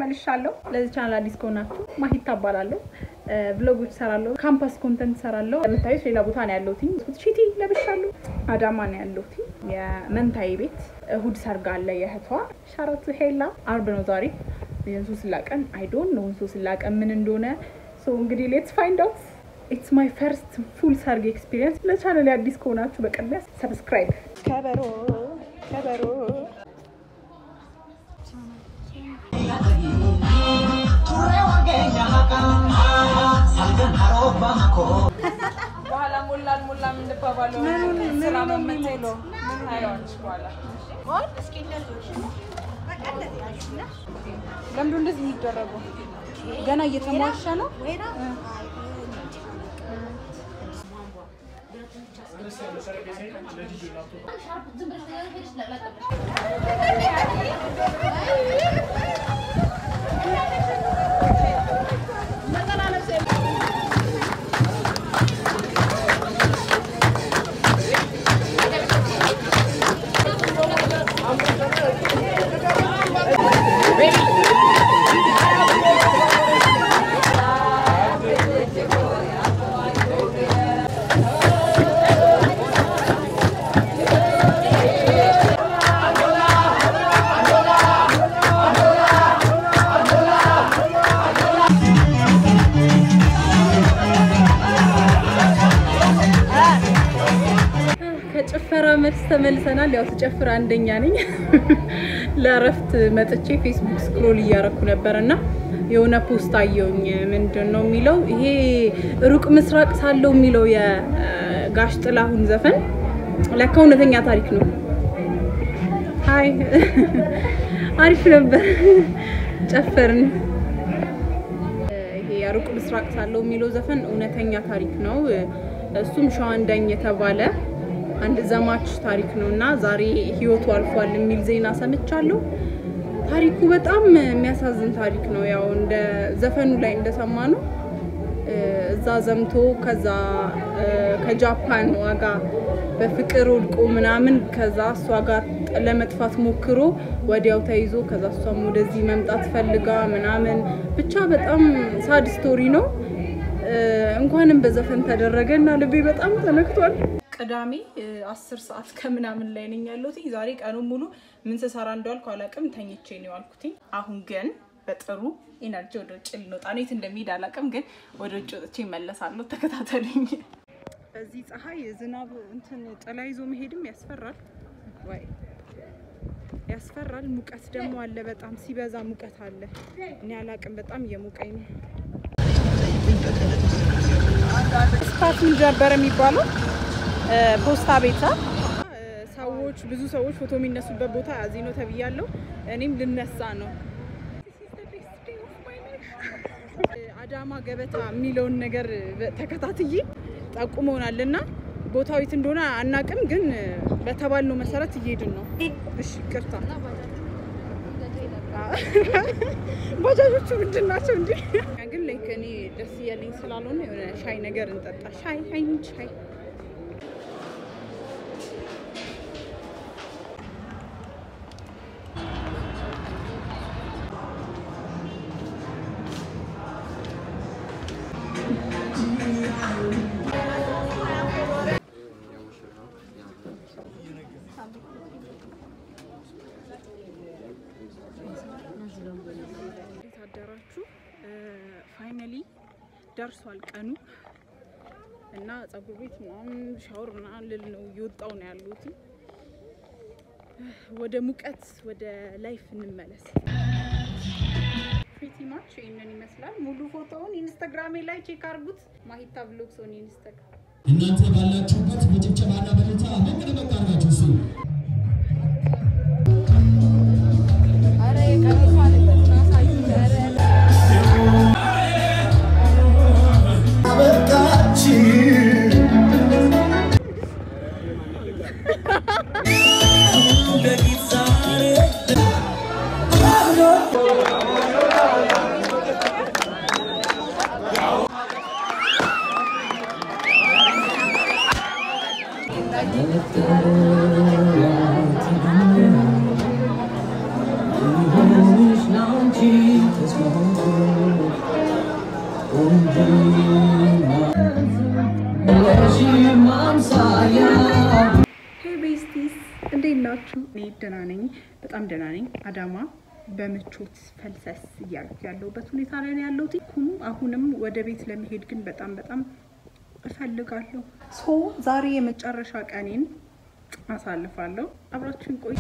ተመልሻለሁ ለዚህ ቻናል አዲስ ከሆናችሁ ማሂት ታባላለሁ ብሎጎች ሰራለሁ ካምፓስ ኮንተንት ሰራለሁ ለምታዩት ሌላ ቦታ ነው ያለሁት ቺቲ ለብሻለሁ አዳማ ነው ያለሁት የመንታይ ቤት እሁድ ሰርግ አለ የህቷ ሻራቱ ሄላ አርብ ነው ዛሬ የንሱ ስላቀን አይ ዶንት ኖ እንሱ ስላቀን ምን እንደሆነ ሶ እንግዲህ ሌትስ ፋይንድ አውት It's my first full sarg experience. Let's channel addis konachu beqadya subscribe. Kabaro. Bahala mullan ndababalo. Sira mamelo. Ayonch bahala. What? ለምንድን እንደዚህ ይደረጉ ገና እየተሟሻ ነው ተመልሰናል ያው ተጨፍራ አንደኛ ነኝ ለረፍት መጥቼ ፌስቡክ ስክሮል እያረኩ ነበርና የሆነ ፖስት አየውኝ ምንድነው የሚለው ይሄ ሩቅ ምስራቅ ሳለው የሚለው የጋሽ ጥላሁን ዘፈን ለካ እውነተኛ ታሪክ ነው ሃይ አሪፍ ነበር ጨፈርን ይሄ ሩቅ ምስራቅ ሳለው የሚለው ዘፈን እውነተኛ ታሪክ ነው እሱም ሸዋንዳኝ የተባለ አንድ ዘማች ታሪክ ነውና ዛሬ ህይወቱ አልፏል የሚል ዜና ሰምቻለሁ ታሪኩ በጣም የሚያሳዝን ታሪክ ነው ያው እንደ ዘፈኑ ላይ እንደሰማነው እዛ ዘምቶ ከዛ ከጃፓን ዋጋ በፍቅር ወድቆ ምናምን ከዛ እሷ ጋር ለመጥፋት ሞክሮ ወዲያው ተይዞ ከዛ እሷም ወደዚህ መምጣት ፈልጋ ምናምን ብቻ በጣም ሳድ ስቶሪ ነው እንኳንም በዘፈን ተደረገና ልቤ በጣም ተነክቷል ቅዳሜ 10 ሰዓት ከምናምን ላይ ነኝ ያለሁት ዛሬ ቀኑን ሙሉ ምን ሰራ እንደዋልኩ አላቅም ተኝቼ ነው ያልኩት አሁን ግን በጥሩ ኢነርጂ ወደ ጭል ነው ጣኔት እንደሚሄድ አላቅም ግን ወደ ጭጥቼ መለሳለሁ ተከታተሉኝ በዚህ ፀሐይ ዝናብ እንትን ጥላይዞ መሄድም ያስፈራል ወይ ያስፈራል ሙቀት ደግሞ አለ በጣም ሲበዛ ሙቀት አለ እኔ አላቅም በጣም የሙቀኝ ነው ስፓት ምን ጀበረ የሚባለው ፖስታ ቤታ ሰዎች ብዙ ሰዎች ፎቶ የሚነሱበት ቦታ አዚኖ ተብያለሁ እኔም ልነሳ ነው አዳማ ገበታ ሚሊዮን ነገር ተከታትዬ ጠቁመውናልና ቦታው የት እንደሆነ አናቅም ግን በተባልነው መሰረት እየሄድን ነው እሺ ቅርታ ባጃጆቹ ምንድናቸው እንዴ ግን ላይክ እኔ ደስ ያለኝ ስላልሆነ የሆነ ሻይ ነገር እንጠጣ ሻይ ፋይናሊ ደርሷል ቀኑ እና ጸጉር ቤት ምናምን ሻወር ምናምን ልልነው እየወጣው ነው ያሉት ወደ ሙቀት ወደ ላይፍ እንመለስ pretty much ይሄንን ይመስላል ሙሉ ፎቶውን ኢንስታግራም ላይ ቼክ አድርጉት ማሂታ ብሎግስ ኦን ኢንስታግራም እናንተ ባላችሁበት በጭብጨባና በልታ ምን ተመጣጣችሁ እሱ አረ ቀረፋለ ተናሳዩ ናችሁ? እኔ ደህና ነኝ፣ በጣም ደህና ነኝ። አዳማ በምቾት ፈልሰስ እያልኩ ያለሁበት ሁኔታ ላይ ነው ያለሁት። አሁንም ወደ ቤት ለመሄድ ግን በጣም እፈልጋለሁ። ዛሬ የመጨረሻ ቀኔን አሳልፋለሁ። አብራችሁን ቆዩ።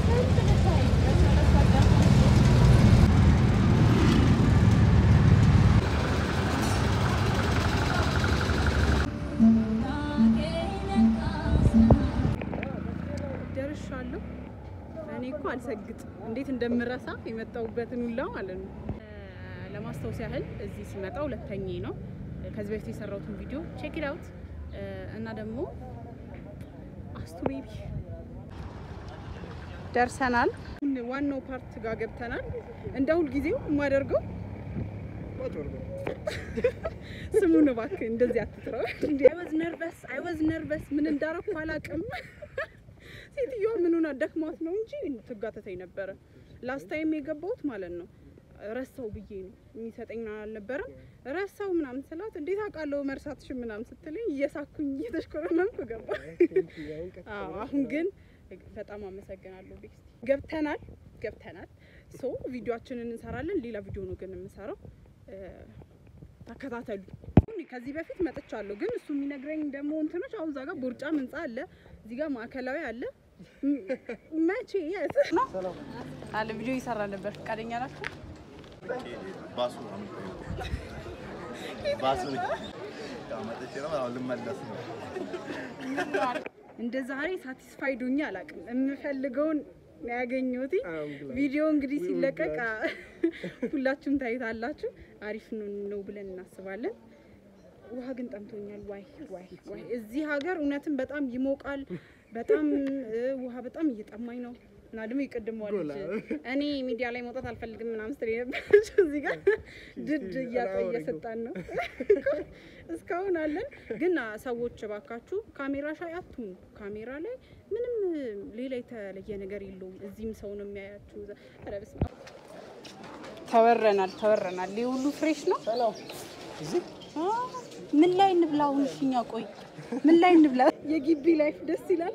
ደርሻለሁ። እኔ እኮ አልሰግጥም እንዴት እንደምረሳ የመጣሁበትን ሁላ ማለት ነው። ለማስታወስ ያህል እዚህ ሲመጣ ሁለተኛዬ ነው። ከዚህ በፊት የሰራሁትን ቪዲዮ ቼክ ኢት አውት እና ደግሞ አስቱ ቤቢ ደርሰናል። ዋናው ፓርት ጋር ገብተናል። እንደ ሁል ጊዜው የማደርገው ስሙን እባክህ እንደዚህ አትጥራው። I was nervous ምን እንዳረኩ አላውቅም። ሴትዮዋ ምን ሆና ደክማት ነው እንጂ ትጋተተኝ ነበር። ላስት ታይም የገባሁት ማለት ነው ረሳው ብዬ ነው የሚሰጠኝ አልነበረም። ረሳው ምናምን ስላት እንዴት አውቃለሁ መርሳትሽ ምናምን ስትለኝ እየሳኩኝ እየተሽኮረመምኩ ገባ። አሁን ግን በጣም አመሰግናለሁ። ቤስቲ ገብተናል። ቪዲዮአችንን እንሰራለን። ሌላ ቪዲዮ ነው ግን የምሰራው። ተከታተሉ። ከዚህ በፊት መጥቻለሁ ግን እሱ የሚነግረኝ ደግሞ እንትኖች አሁን እዛ ጋር ቦርጫ ምንጻ አለ፣ እዚህ ጋር ማዕከላዊ አለ። መቼ ነው አለ ቪዲዮ ይሰራ ነበር። ፈቃደኛ ናችሁ? ባሱ ታመጣች ነው አሁን ልመለስ ነው። እንደ ዛሬ ሳቲስፋይድ ሆኜ አላውቅም። የምፈልገውን ያገኘሁት ቪዲዮ እንግዲህ ሲለቀቅ ሁላችሁም ታይታላችሁ። አሪፍ ነው ብለን እናስባለን። ውሃ ግን ጠምቶኛል። ዋይ እዚህ ሀገር እውነትም በጣም ይሞቃል። በጣም ውሃ በጣም እየጠማኝ ነው። እና ደግሞ ይቀድመዋል እኔ ሚዲያ ላይ መውጣት አልፈልግም ምናምን ስትል ነበር። እዚህ ጋር ድድ እየሰጣን ነው እስካሁን አለን። ግን ሰዎች ባካችሁ ካሜራ ሻይ አትሁኑ። ካሜራ ላይ ምንም ሌላ የተለየ ነገር የለውም። እዚህም ሰው ነው የሚያያችሁ። ኧረ በስመ አብ ተወረናል። ሁሉ ፍሬሽ ነው። እዚህ ምን ላይ እንብላው? እሺኛ ቆይ ምን ላይ እንብላ? የግቢ ላይፍ ደስ ይላል።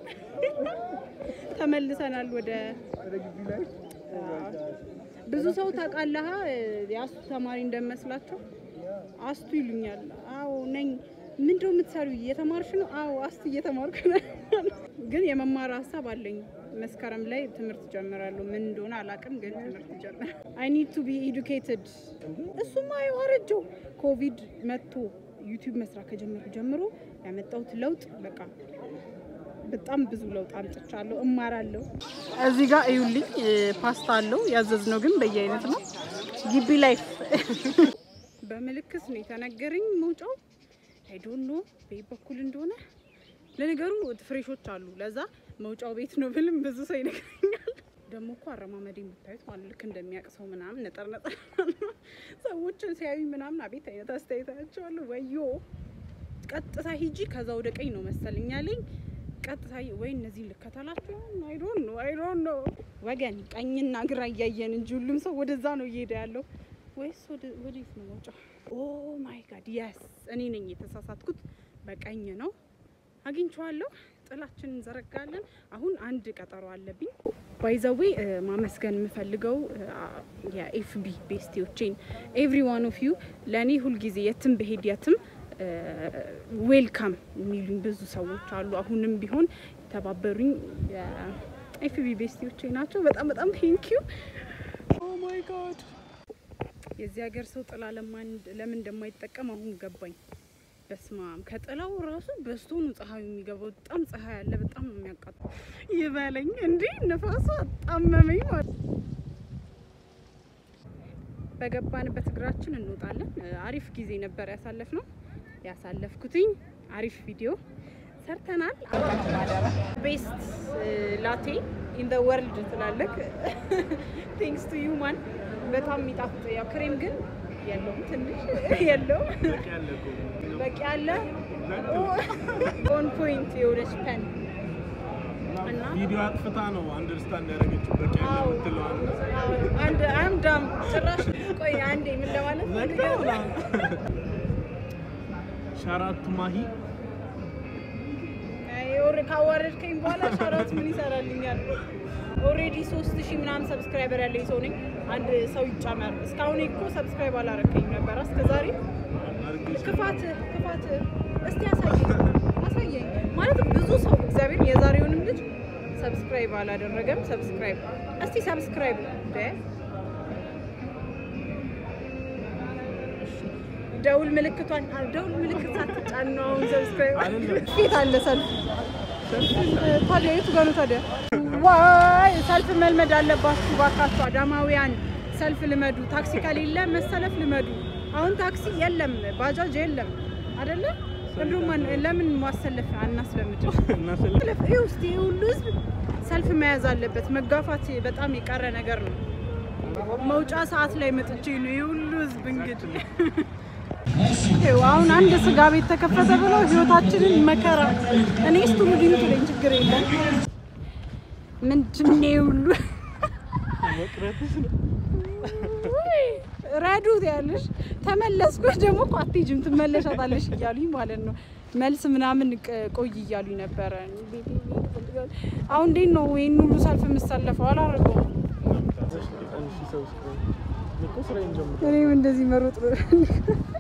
ተመልሰናል ወደ ግቢ ላይ። ብዙ ሰው ታውቃለህ የአስቱ ተማሪ እንደመስላቸው አስቱ ይሉኛል። አዎ ነኝ። ምንድነው የምትሰሪው? እየተማርሽ ነው? አዎ አስቱ እየተማርኩ ነው። ግን የመማር ሀሳብ አለኝ። መስከረም ላይ ትምህርት ጀምራለሁ። ምን እንደሆነ አላውቅም ግን ትምህርት ጀምራለሁ። I need to be educated። እሱማ ያወረጀው ኮቪድ መጥቶ ዩቲዩብ መስራት ከጀመርኩ ጀምሮ ያመጣሁት ለውጥ በቃ በጣም ብዙ ለውጥ አምጥቻለሁ። እማራለሁ። እዚህ ጋር እዩልኝ ፓስታ አለው። ያዘዝነው ግን በየአይነት ነው። ግቢ ላይፍ በምልክት ነው የተነገረኝ መውጫው። አይ ዶንት ኖ በኩል እንደሆነ ለነገሩ ፍሬሾች አሉ። ለዛ መውጫው ቤት ነው ብልም ብዙ ሰው ይነግረኛል። ደግሞ እኮ አረማመዴ የምታዩት ማለት ልክ እንደሚያቅሰው ምናምን ነጠር ሰዎችን ሲያዩ ምናምን አቤት አይነት አስተያየታቸዋለሁ። ወዮ ቀጥታ ሂጂ ከዛ ወደ ቀኝ ነው መሰለኝ ያለኝ። ቀጥታ ወይ እነዚህ ልከታላችሁ አይ ዶንት ኖ ወገን ቀኝና ግራ እያየን እንጂ ሁሉም ሰው ወደዛ ነው እየሄደ ያለው። ወይስ ወዴት ነው መውጫው? ኦ ማይ ጋድ የስ እኔ ነኝ የተሳሳትኩት። በቀኝ ነው አግኝቼዋለሁ። ጥላችንን እንዘረጋለን። አሁን አንድ ቀጠሮ አለብኝ። ባይ ዘ ዌይ ማመስገን የምፈልገው የኤፍቢ ቤስቲዎቼን ኤቭሪ ዋን ኦፍ ዩ ለኔ ሁሉ ጊዜ የትም በሄድ የትም ዌልካም የሚሉኝ ብዙ ሰዎች አሉ። አሁንም ቢሆን ተባበሩኝ የኤፍቢ ቤስቲዎቼ ናቸው። በጣም ቴንክ ዩ። ኦ ማይ ጋድ የዚህ ሀገር ሰው ጥላ ለምን እንደማይጠቀም አሁን ገባኝ። በስማም ከጥላው ራሱ በስቶ ነው ፀሐዩ የሚገባው። በጣም ፀሐይ አለ። በጣም ነው የሚያቃጥለው። ይበለኝ እንዴ ነፋሱ አጣመመኝ ማለት። በገባንበት እግራችን እንወጣለን። አሪፍ ጊዜ ነበር ያሳለፍኩትኝ። አሪፍ ቪዲዮ ሰርተናል። ቤስት ላቴ ኢን ዘ ወርልድ ትላለክ። ቴንክስ ቱ ዩ ማን። በጣም የሚጣፍጥ ያው ክሬም ግን የለውም ትንሽ የለውም። በቂ ያለ ኦን ፖይንት የሆነች ፐን እና ቪዲዮ አጥፍታ ነው አንደርስታንድ ያደረገችው። በቂ ያለ ምትለው አንድ አምዳም ጭራሽ ቆይ አንዴ ምን ለማለት ነው? ሻራቱ ማሂ ካወረድከኝ በኋላ ሻራውት ምን ይሰራልኛል? ኦሬዲ 3000 ምናምን ሰብስክራይበር ያለኝ ሰው ነኝ። አንድ ሰው ይጨመር። እስካሁን እኮ ሰብስክራይብ አላረከኝ ነበር እስከዛሬ። ክፋት እስቲ አሳየኝ ማለት ብዙ ሰው እግዚአብሔር የዛሬውንም ልጅ ሰብስክራይብ አላደረገም። ሰብስክራይብ እስቲ ሰብስክራይብ ደውል ምልክቷን ምልክት ሳትጫነው ሰብስክራይብ ፊት አለ ሰልፍ ታዲያ የቱ ጋር ነው ታዲያ? ዋይ ሰልፍ መልመድ አለባችሁ ባካችሁ አዳማውያን ሰልፍ ልመዱ። ታክሲ ከሌለ መሰለፍ ልመዱ። አሁን ታክሲ የለም ባጃጅ የለም አይደለ? ለምን ማሰለፍ አናስለምድም? እናሰለፍ እስቲ ሁሉ ህዝብ ሰልፍ መያዝ አለበት። መጋፋት በጣም የቀረ ነገር ነው። መውጫ ሰዓት ላይ መጥቼ ነው የሁሉ ህዝብ እንግዲህ አሁን አንድ ስጋ ቤት ተከፈተ ብሎ ህይወታችንን መከራ እኔ ስቱዲዮ ትለኝ ችግር የለም ምንድነው ሁሉ መቅረትስ ነው ረዱት ያለሽ ተመለስኩ ደግሞ ቋጥጂም ትመለሻታለሽ እያሉኝ ማለት ነው። መልስ ምናምን ቆይ እያሉኝ ነበር። አሁን እንዴት ነው ይሄን ሁሉ ሰልፍ የምሰለፈው? አላረገው እኔ እንደዚህ መሮጥ